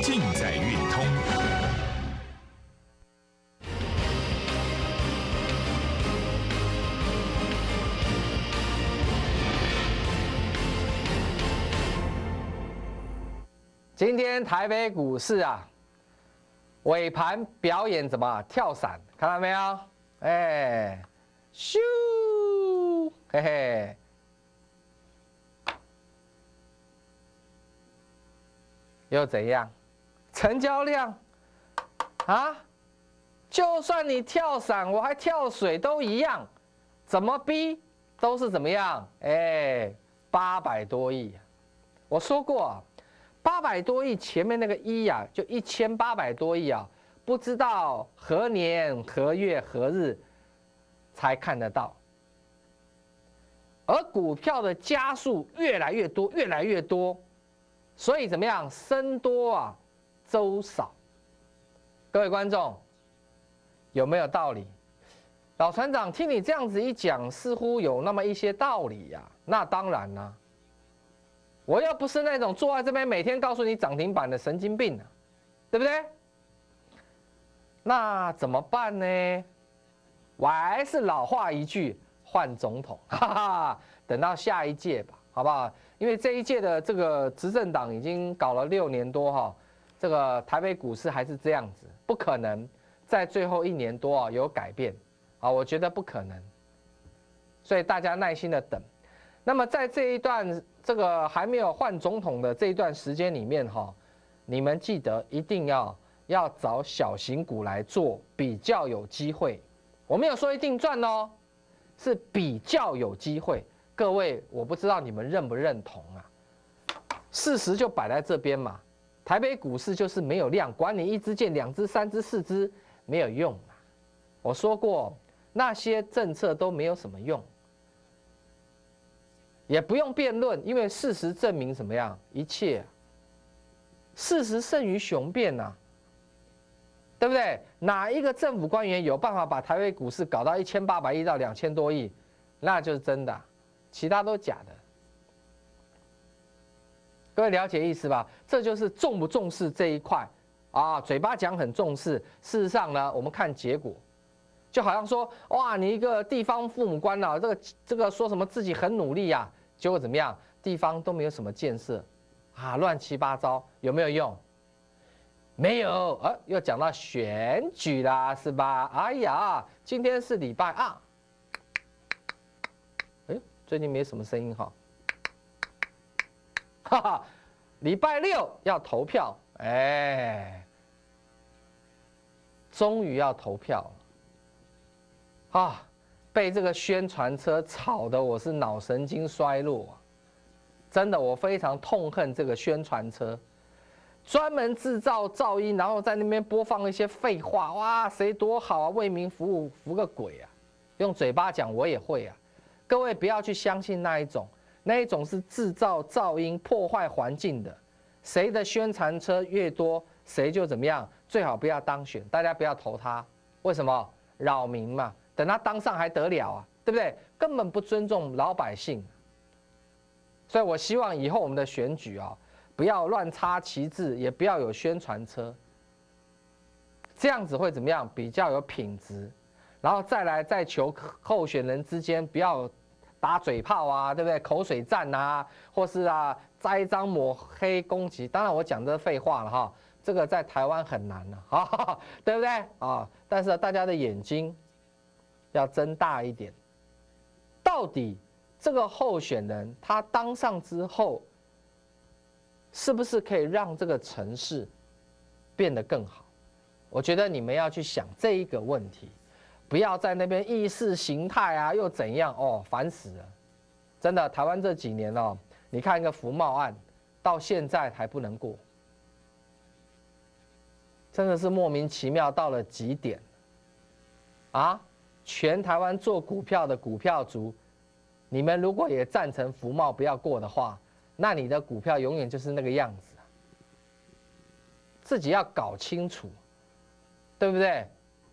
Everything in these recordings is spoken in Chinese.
尽在运通。 今天台北股市啊，尾盘表演怎么跳伞？看到没有？哎，咻，嘿嘿。又怎样？成交量啊，就算你跳伞，我还跳水都一样，怎么逼都是怎么样？哎，800多亿。我说过啊，800多亿前面那个1啊，就1800多亿啊，不知道何年何月何日才看得到。而股票的家数越来越多，越来越多。所以怎么样？僧多啊，粥少。各位观众，有没有道理？老船长听你这样子一讲，似乎有那么一些道理呀。那当然啦，我又不是那种坐在这边每天告诉你涨停板的神经病啊，对不对？那怎么办呢？我还是老话一句，换总统，哈哈，等到下一届吧，好不好？因为这一届的这个执政党已经搞了6年多哈，这个台北股市还是这样子，不可能在最后1年多啊有改变啊，我觉得不可能，所以大家耐心的等。那么在这一段这个还没有换总统的这一段时间里面哈，你们记得一定要找小型股来做，比较有机会。我没有说一定赚哦，是比较有机会。各位，我不知道你们认不认同啊？事实就摆在这边嘛。台北股市就是没有量，管你1支箭、2支、3支、4支没有用啊。我说过，那些政策都没有什么用，也不用辩论，因为事实证明什么样？一切事实胜于雄辩啊，对不对？哪一个政府官员有办法把台北股市搞到1800亿到2000多亿，那就是真的啊。其他都假的，各位了解意思吧？这就是重不重视这一块啊。嘴巴讲很重视，事实上呢，我们看结果，就好像说，哇，你一个地方父母官啊，这个说什么自己很努力啊，结果怎么样？地方都没有什么建设啊，乱七八糟，有没有用？没有，又讲到选举啦，是吧？哎呀，今天是礼拜2。最近没什么声音哈，哈哈，礼拜6要投票，哎，终于要投票了，啊，被这个宣传车吵得我是脑神经衰弱啊，真的，我非常痛恨这个宣传车，专门制造噪音，然后在那边播放一些废话，哇，谁多好啊，为民服务，服个鬼啊，用嘴巴讲我也会啊。各位不要去相信那一种是制造噪音、破坏环境的。谁的宣传车越多，谁就怎么样，最好不要当选，大家不要投他。为什么？扰民嘛，等他当上还得了啊，对不对？根本不尊重老百姓。所以我希望以后我们的选举啊，不要乱插旗帜，也不要有宣传车，这样子会怎么样？比较有品质。然后再求候选人之间不要打嘴炮啊，对不对？口水战啊，或是啊栽赃抹黑攻击。当然我讲这废话了哈，这个在台湾很难了啊，对不对啊？但是大家的眼睛要睁大一点，到底这个候选人他当上之后，是不是可以让这个城市变得更好？我觉得你们要去想这一个问题。不要在那边意识形态啊，又怎样哦，烦死了！真的，台湾这几年哦，你看一个服贸案，到现在还不能过，真的是莫名其妙到了极点啊！全台湾做股票的股票族，你们如果也赞成服贸不要过的话，那你的股票永远就是那个样子啊！自己要搞清楚，对不对？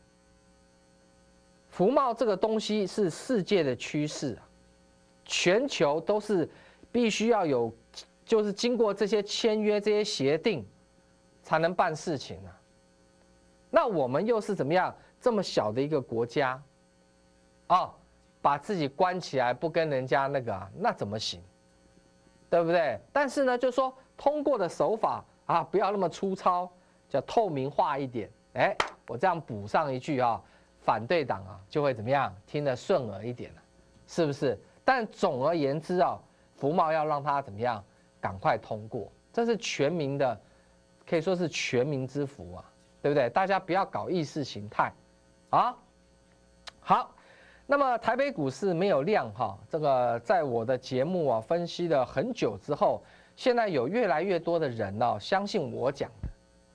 服贸这个东西是世界的趋势啊，全球都是必须要有，就是经过这些签约、这些协定， 才能办事情啊。那我们又是怎么样？这么小的一个国家，哦，把自己关起来，不跟人家那个啊，那怎么行？对不对？但是呢，就说通过的手法啊，不要那么粗糙，叫透明化一点。哎，我这样补上一句啊，反对党啊就会怎么样？听得顺耳一点了，是不是？但总而言之啊，服贸要让它怎么样？赶快通过，这是全民的，可以说是全民之福啊，对不对？大家不要搞意识形态，啊，好。那么台北股市没有量哈，这个在我的节目啊分析了很久之后，现在有越来越多的人呢相信我讲的，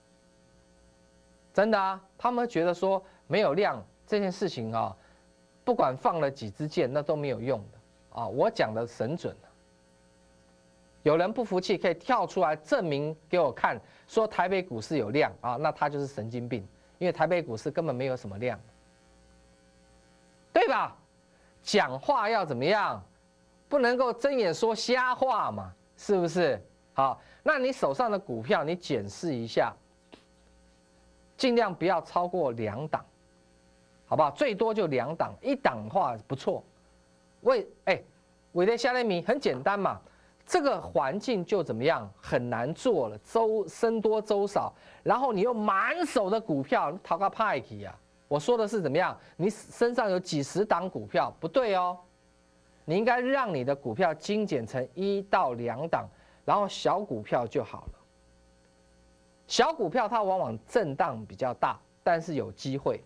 真的啊，他们觉得说没有量这件事情啊，不管放了几支箭那都没有用的啊，我讲的神准啊。有人不服气可以跳出来证明给我看，说台北股市有量啊，那他就是神经病，因为台北股市根本没有什么量。对吧？讲话要怎么样？不能够睁眼说瞎话嘛，是不是？好，那你手上的股票你检视一下，尽量不要超过2档，好不好？最多就2档，1档的话不错。为了下列米很简单嘛，这个环境就怎么样很难做了，僧多粥少，然后你又满手的股票，逃个派去啊！我说的是怎么样？你身上有几十档股票，不对哦。你应该让你的股票精简成1到2档，然后小股票就好了。小股票它往往震荡比较大，但是有机会。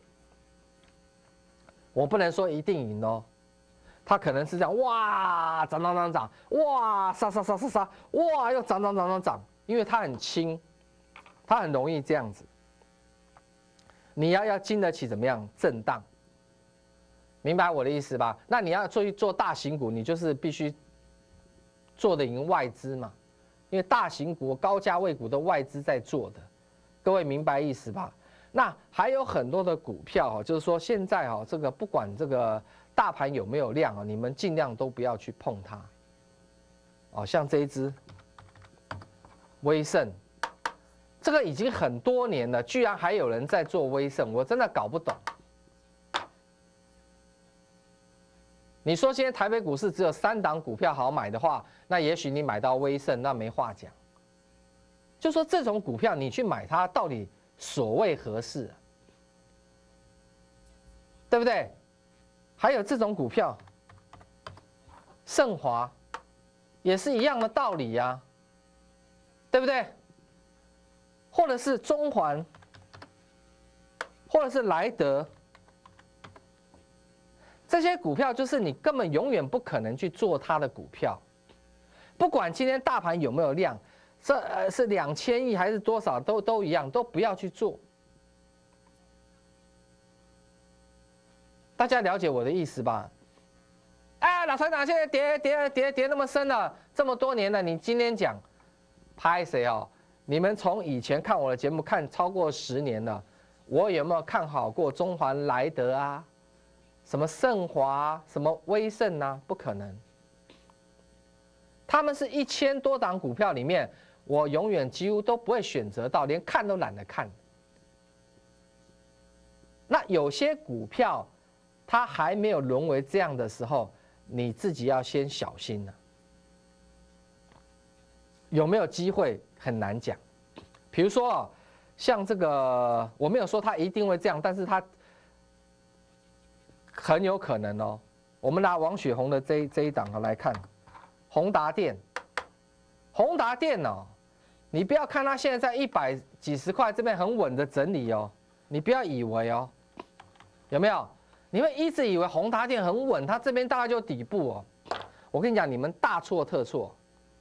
我不能说一定赢哦，它可能是这样，哇，涨，哇，杀，哇，又涨，因为它很轻，它很容易这样子。你要经得起怎么样震荡，明白我的意思吧？那你要做大型股，你就是必须做得赢外资嘛，因为大型股、高价位股都外资在做的，各位明白意思吧？那还有很多的股票哦，就是说现在哦，这个不管这个大盘有没有量啊，你们尽量都不要去碰它。哦，像这一只威盛。这个已经很多年了，居然还有人在做威盛，我真的搞不懂。你说现在台北股市只有3档股票好买的话，那也许你买到威盛，那没话讲。就说这种股票你去买它，到底所谓何事啊？对不对？还有这种股票，盛华也是一样的道理呀，对不对？或者是中环，或者是莱德，这些股票就是你根本永远不可能去做它的股票，不管今天大盘有没有量，这是2000亿还是多少都一样，都不要去做。大家了解我的意思吧？哎，老船长现在跌那么深了，这么多年了，你今天讲，拍谁哦？你们从以前看我的节目看超过10年了，我有没有看好过中环、莱德啊，什么盛华、什么威盛啊？不可能。他们是1000多档股票里面，我永远几乎都不会选择到，连看都懒得看。那有些股票，它还没有沦为这样的时候，你自己要先小心了。有没有机会很难讲，比如说像这个，我没有说它一定会这样，但是它很有可能哦。我们拿王雪红的这一档来看，宏达电哦，你不要看它现在在100几十块这边很稳的整理哦，你不要以为哦，有没有？你会一直以为宏达电很稳，它这边大概就底部哦。我跟你讲，你们大错特错。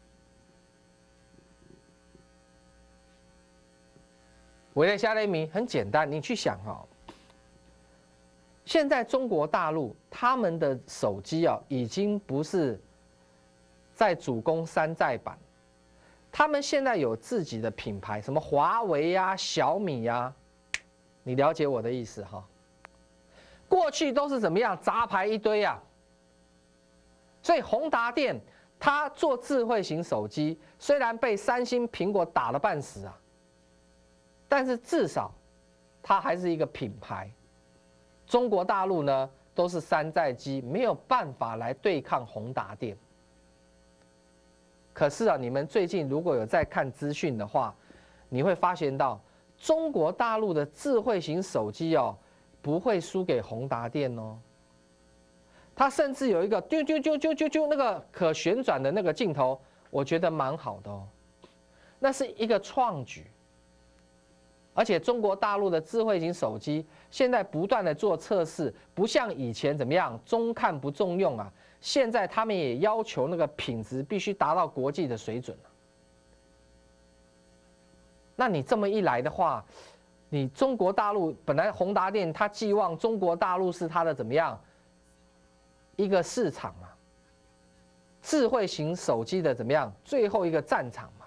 维列夏雷米很简单，你去想哈，现在中国大陆他们的手机啊，已经不是在主攻山寨版，他们现在有自己的品牌，什么华为呀、小米呀，你了解我的意思哈？过去都是怎么样杂牌一堆啊，所以宏达电它做智慧型手机，虽然被三星、苹果打了半死啊。 但是至少它还是一个品牌。中国大陆呢都是山寨机，没有办法来对抗宏达电。可是啊，你们最近如果有在看资讯的话，你会发现到中国大陆的智慧型手机哦，不会输给宏达电哦。它甚至有一个丢那个可旋转的那个镜头，我觉得蛮好的哦。那是一个创举。而且中国大陆的智慧型手机现在不断的做测试，不像以前怎么样中看不重用啊。现在他们也要求那个品质必须达到国际的水准了。那你这么一来的话，你中国大陆本来宏达电它寄望中国大陆是它的怎么样一个市场嘛，智慧型手机的怎么样最后一个战场嘛。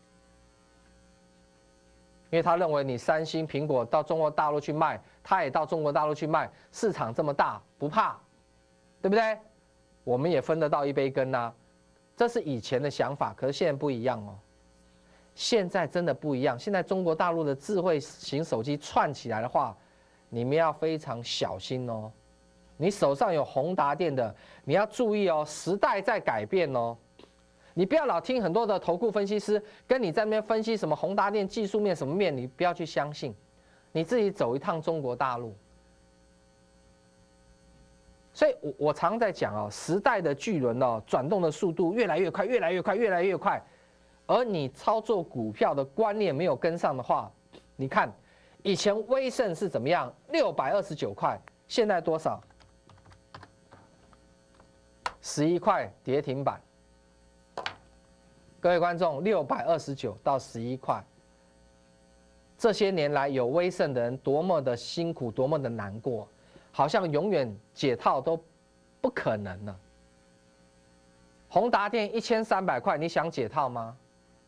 因为他认为你三星、苹果到中国大陆去卖，他也到中国大陆去卖，市场这么大，不怕，对不对？我们也分得到一杯羹啊，这是以前的想法，可是现在不一样哦。现在真的不一样，现在中国大陆的智慧型手机串起来的话，你们要非常小心哦。你手上有宏达电的，你要注意哦，时代在改变哦。你不要老听很多的投顾分析师跟你在那边分析什么宏达电技术面什么面，你不要去相信，你自己走一趟中国大陆。所以我常在讲哦，时代的巨轮哦，转动的速度越来越快，越来越快，越来越快。而你操作股票的观念没有跟上的话，你看以前威盛是怎么样，629块，现在多少？11块跌停板。各位观众，629到11块，这些年来有威盛的人多么的辛苦，多么的难过，好像永远解套都不可能了。宏达电1300块，你想解套吗？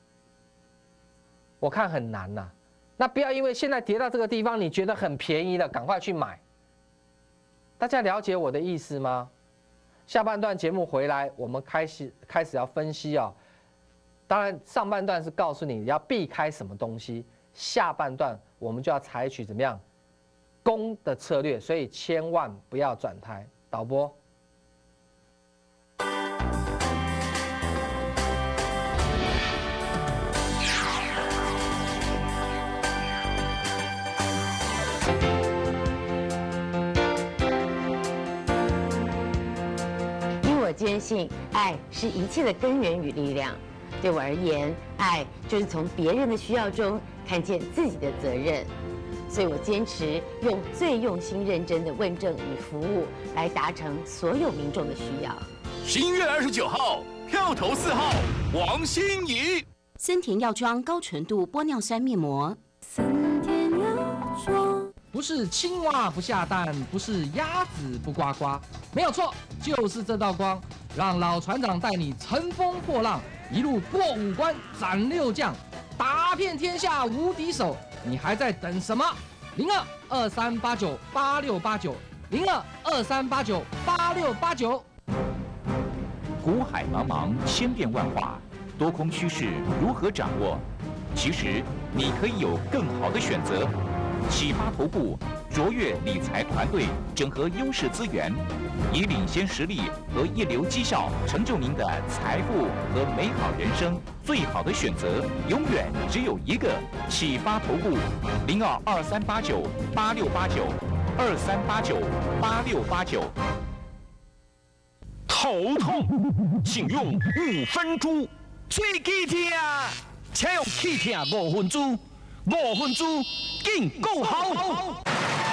我看很难呐。那不要因为现在跌到这个地方，你觉得很便宜了，赶快去买。大家了解我的意思吗？下半段节目回来，我们开始要分析啊。当然，上半段是告诉你要避开什么东西，下半段我们就要采取怎么样攻的策略，所以千万不要转台。导播， 因我坚信，爱是一切的根源与力量。对我而言，爱就是从别人的需要中看见自己的责任，所以我坚持用最用心认真的问政与服务来达成所有民众的需要。 11月29号，票投4号王心怡。 森田药妆高纯度玻尿酸面膜。 森田药妆。 不是青蛙不下蛋，不是鸭子不呱呱，没有错，就是这道光，让老船长带你乘风破浪。一路过5关斩6将，打遍天下无敌手，你还在等什么？0223898689，0223898689。 股海茫茫，千变万化，多空趋势如何掌握？其实你可以有更好的选择。启发投顾卓越理财团队整合优势资源，以领先实力和一流绩效，成就您的财富和美好人生。最好的选择永远只有一个。启发投顾0223898689，23898689。头痛，请用5分猪。最忌痛，请用气痛5分猪，5分猪更够好。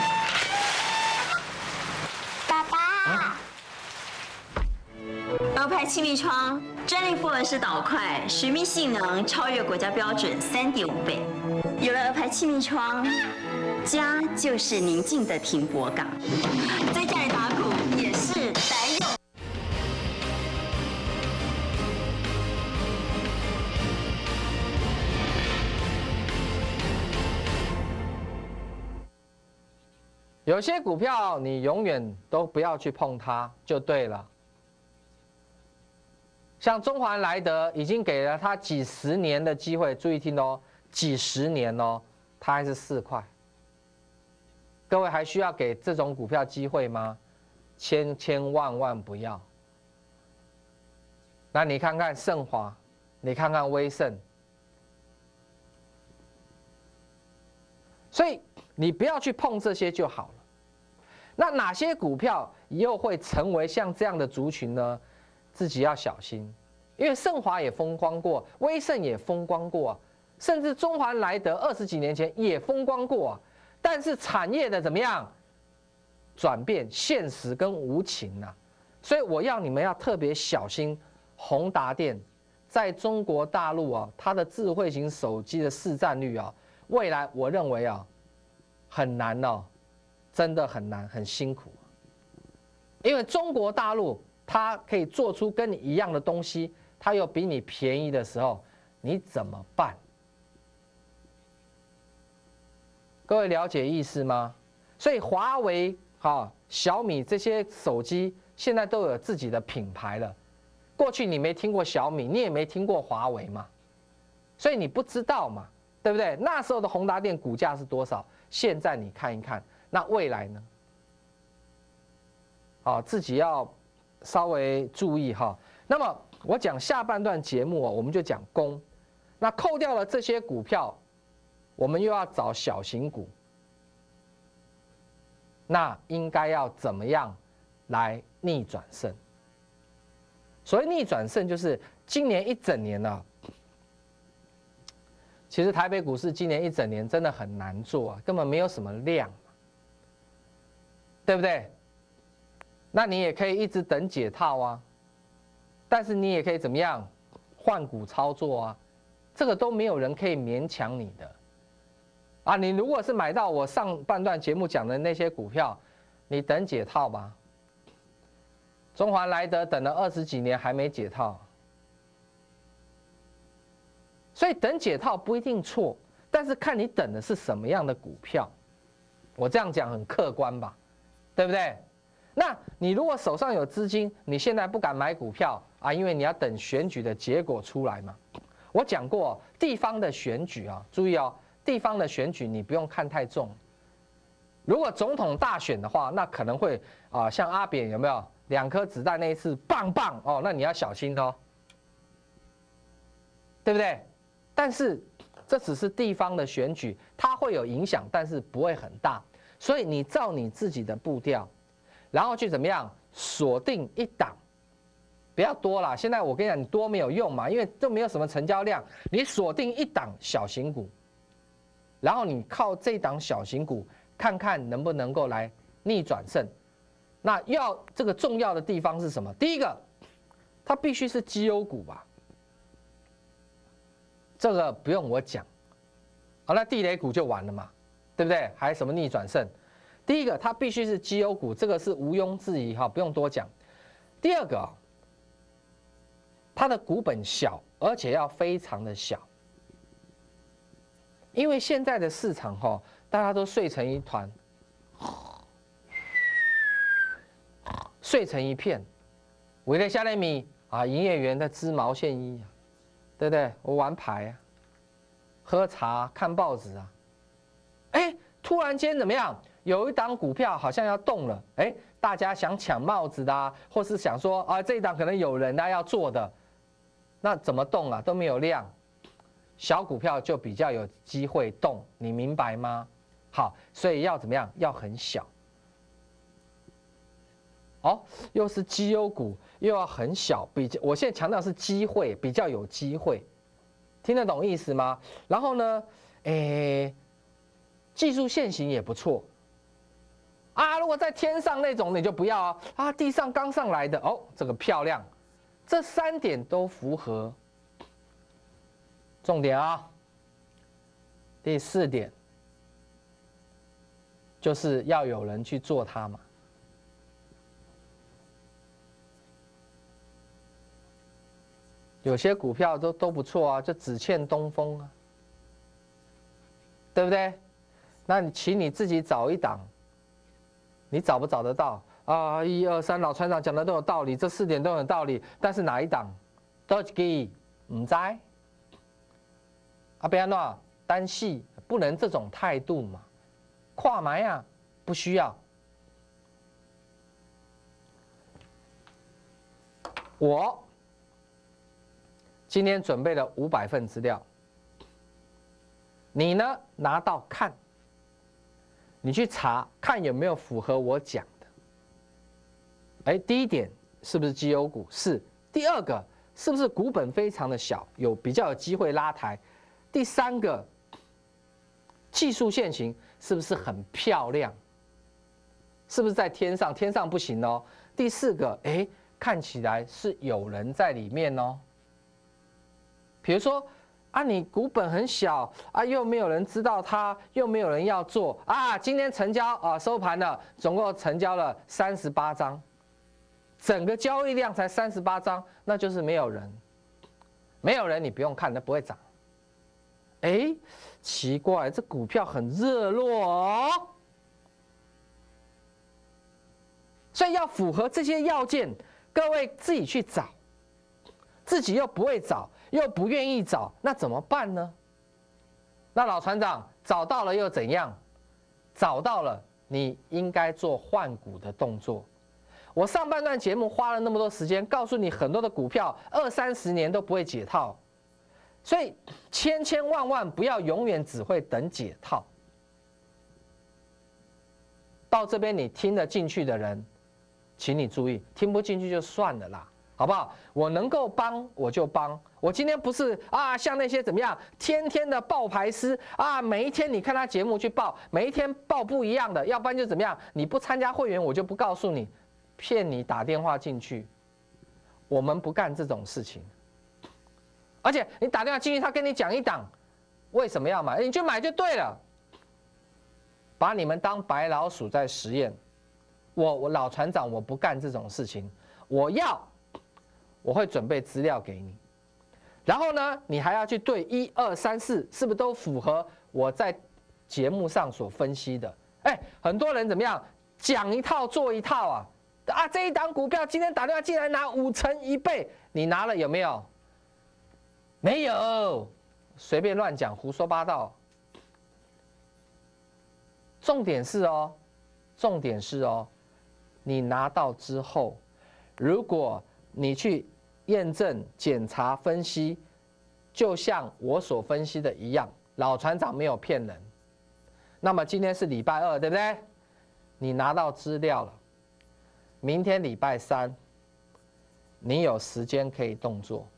爸爸，鹅牌气密窗专利复合式导块，水密性能超越国家标准3.5倍。有了鹅牌气密窗，家就是宁静的停泊港，在家里打鼓也是宅用。 有些股票你永远都不要去碰它，就对了。像中华莱德已经给了他几十年的机会，注意听哦，几十年哦， 它还是4块。各位还需要给这种股票机会吗？千万不要。那你看看盛华，你看看威盛，所以你不要去碰这些就好了。那哪些股票又会成为像这样的族群呢？自己要小心，因为盛华也风光过，威盛也风光过啊，甚至中华莱德20几年前也风光过啊。但是产业的怎么样转变，现实跟无情啊，所以我要你们要特别小心。宏达电在中国大陆啊，它的智慧型手机的市占率啊，未来我认为啊很难哦，真的很难，很辛苦。因为中国大陆它可以做出跟你一样的东西，它又比你便宜的时候，你怎么办？各位了解意思吗？所以华为、小米这些手机现在都有自己的品牌了。过去你没听过小米，你也没听过华为嘛，所以你不知道嘛，对不对？那时候的宏达电股价是多少？现在你看一看，那未来呢？自己要稍微注意哈。那么我讲下半段节目我们就讲攻，那扣掉了这些股票，我们又要找小型股，那应该要怎么样来逆转胜？所谓逆转胜，就是今年一整年呢，其实台北股市今年一整年真的很难做啊，根本没有什么量，对不对？那你也可以一直等解套啊，但是你也可以怎么样换股操作啊，这个都没有人可以勉强你的啊。你如果是买到我上半段节目讲的那些股票，你等解套吧。中华莱德等了20几年还没解套，所以等解套不一定错，但是看你等的是什么样的股票。我这样讲很客观吧，对不对？那你如果手上有资金，你现在不敢买股票啊，因为你要等选举的结果出来嘛。我讲过，地方的选举啊，注意哦，地方的选举你不用看太重。如果总统大选的话，那可能会像阿扁有没有2颗子弹那一次棒棒哦，那你要小心哦，对不对？但是这只是地方的选举，它会有影响，但是不会很大。所以你照你自己的步调，然后去怎么样锁定一档，不要多啦。现在我跟你讲，你多没有用嘛，因为都没有什么成交量。你锁定一档小型股，然后你靠这档小型股，看看能不能够来逆转胜。那要这个重要的地方是什么？第一个，它必须是绩优股吧，这个不用我讲。好，那地雷股就完了嘛，对不对？还什么逆转胜？第一个，它必须是绩优股，这个是毋庸置疑哈，不用多讲。第二个，它的股本小，而且要非常的小，因为现在的市场哈，大家都睡成一团。睡成一片，围了下来米啊，营业员的织毛线衣，对不对？我玩牌啊，喝茶看报纸啊，突然间怎么样？有一档股票好像要动了，大家想抢帽子的啊，或是想说啊，这一档可能有人要做的，那怎么动啊？都没有量，小股票就比较有机会动，你明白吗？好，所以要怎么样？要很小。又是绩优股，又要很小，我现在强调是机会，比较有机会，听得懂意思吗？然后呢，技术线型也不错啊。如果在天上那种你就不要啊，地上刚上来的这个漂亮，这3点都符合。重点啊，第4点就是要有人去做它嘛。有些股票都不错啊，就只欠东风啊，对不对？那你请你自己找一档，你找不找得到啊？1、2、3，老船长讲的都有道理，这4点都有道理，但是哪一档？都给不知啊？别安怎单细不能这种态度嘛？跨埋啊，不需要。我今天准备了500份资料，你呢拿到看，你去查看有没有符合我讲的。哎，第一点是不是绩优股？是。第二个是不是股本非常的小，比较有机会拉抬？第三个，技术线型是不是很漂亮？是不是在天上？天上不行哦。第四个，哎，看起来是有人在里面哦。比如说啊，你股本很小啊，又没有人知道它，又没有人要做啊。今天成交啊，收盘了，总共成交了38张，整个交易量才38张，那就是没有人。没有人，你不用看，那不会涨。哎，奇怪，这股票很热络哦。所以要符合这些要件，各位自己去找，自己又不会找，又不愿意找，那怎么办呢？那老船长找到了又怎样？找到了，你应该做换股的动作。我上半段节目花了那么多时间，告诉你很多的股票20、30年都不会解套，所以千万不要永远只会等解套。到这边你听得进去的人，请你注意，听不进去就算了啦，好不好？我能够帮我就帮。我今天不是啊，像那些怎么样，天天的报牌师啊，每一天你看他节目去报，每一天报不一样的，要不然就怎么样，你不参加会员我就不告诉你，骗你打电话进去，我们不干这种事情。而且你打电话进去，他跟你讲一档，为什么要买？你就买就对了，把你们当白老鼠在实验。我老船长，我不干这种事情。我会准备资料给你，然后呢，你还要去对1、2、3、4是不是都符合我在节目上所分析的？哎，很多人怎么样讲一套做一套啊？啊，这一档股票今天打电话进来拿5成1倍，你拿了有没有？没有，随便乱讲，胡说八道。重点是哦，你拿到之后，如果你去验证、检查、分析，就像我所分析的一样，老船长没有骗人。那么今天是礼拜2，对不对？你拿到资料了，明天礼拜3，你有时间可以动作。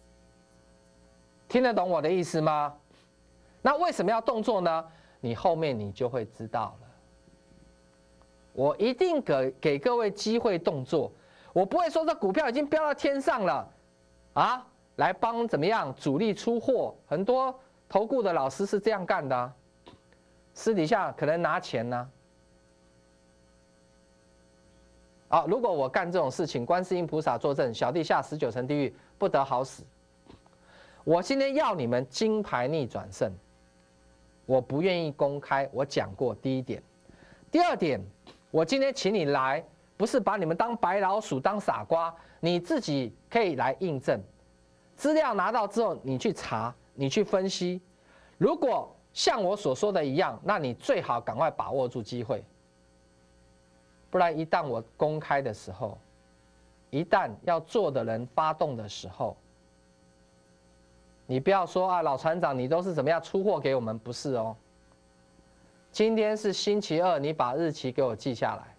听得懂我的意思吗？那为什么要动作呢？你后面你就会知道了。我一定给各位机会动作，我不会说这股票已经飙到天上了，啊，来帮怎么样主力出货。很多投顾的老师是这样干的啊，私底下可能拿钱呢。啊，如果我干这种事情，观世音菩萨作证，小弟下19层地狱，不得好死。我今天要你们金牌逆转胜，我不愿意公开。我讲过第一点，第二点，我今天请你来，不是把你们当白老鼠、当傻瓜，你自己可以来印证。资料拿到之后，你去查，你去分析。如果像我所说的一样，那你最好赶快把握住机会，不然一旦我公开的时候，一旦要做的人发动的时候，你不要说啊，老船长，你都是怎么样出货给我们？不是哦。今天是星期2，你把日期给我记下来。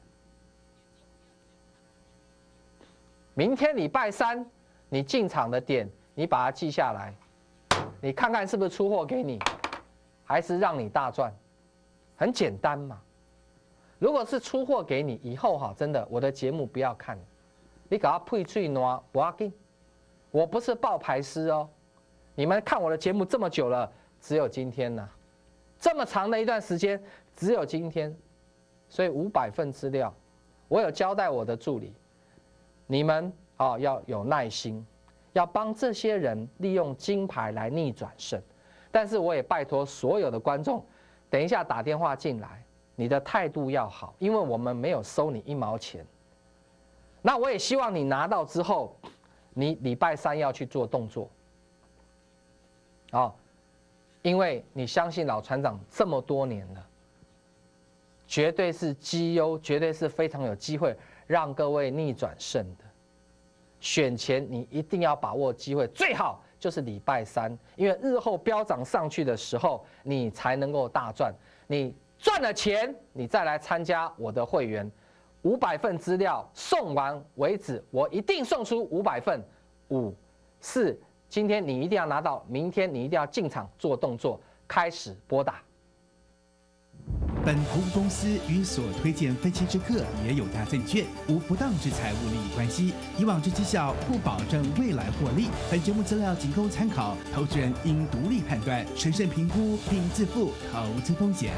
明天礼拜3，你进场的点，你把它记下来。你看看是不是出货给你，还是让你大赚？很简单嘛。如果是出货给你，以后哈，真的我的节目不要看，你给它配嘴暖，不要紧。我不是报牌师哦。你们看我的节目这么久了，只有今天呐，这么长的一段时间，只有今天，所以500份资料，我有交代我的助理，你们要有耐心，要帮这些人利用金牌来逆转胜。但是我也拜托所有的观众，等一下打电话进来，你的态度要好，因为我们没有收你1毛钱。那我也希望你拿到之后，你礼拜3要去做动作。 因为你相信老船长这么多年了，绝对是绩优，绝对是非常有机会让各位逆转胜的。选前你一定要把握机会，最好就是礼拜3，因为日后飙涨上去的时候，你才能够大赚。你赚了钱，你再来参加我的会员，500份资料送完为止，我一定送出500份。5、4，今天你一定要拿到，明天你一定要进场做动作，开始拨打。 本投资公司与所推荐分期之客也有大证券无不当之财务利益关系，以往之绩效不保证未来获利。本节目资料仅供参考，投资人应独立判断、审慎评估并自负投资风险。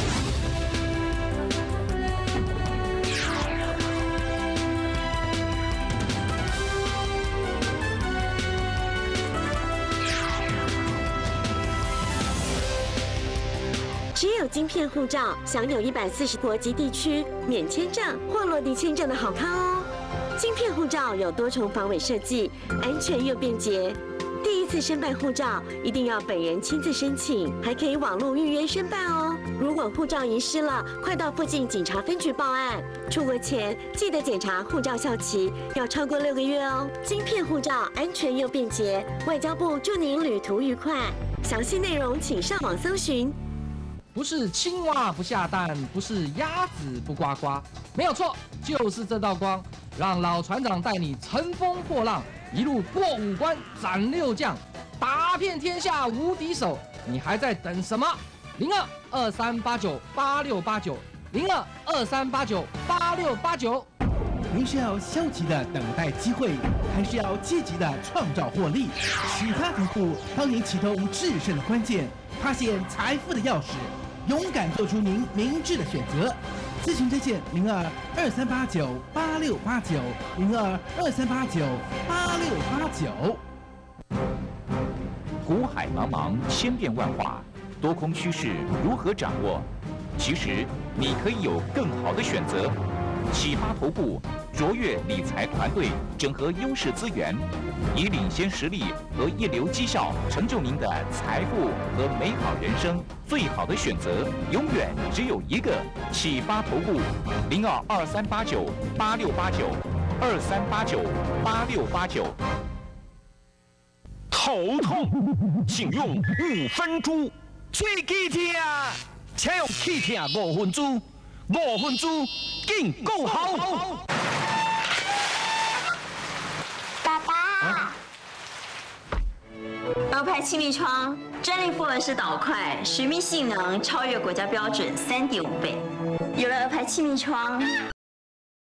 只有晶片护照，享有140国及地区免签证或落地签证的好康哦。晶片护照有多重防伪设计，安全又便捷。第一次申办护照一定要本人亲自申请，还可以网络预约申办哦。如果护照遗失了，快到附近警察分局报案。出国前记得检查护照效期，要超过6个月哦。晶片护照安全又便捷，外交部祝您旅途愉快。详细内容请上网搜寻。 不是青蛙不下蛋，不是鸭子不呱呱，没有错，就是这道光，让老船长带你乘风破浪，一路过5关斩6将，打遍天下无敌手。你还在等什么？0223898689，0223898689。 您是要消极的等待机会，还是要积极的创造获利？启发投顾帮您启动制胜的关键，发现财富的钥匙，勇敢做出您明智的选择。咨询热线0223898689，0223898689。 股海茫茫，千变万化，多空趋势如何掌握？其实你可以有更好的选择。启发投顾卓越理财团队整合优势资源，以领先实力和一流绩效，成就您的财富和美好人生。最好的选择永远只有一个，启发投顾0223898689，23898689。 头痛，请用5分猪。最忌痛，请用气痛5分猪，5分猪更够好。 爸爸，鹅牌气密窗，专利复合式导块，水密性能超越国家标准3.5倍。有了鹅牌气密窗，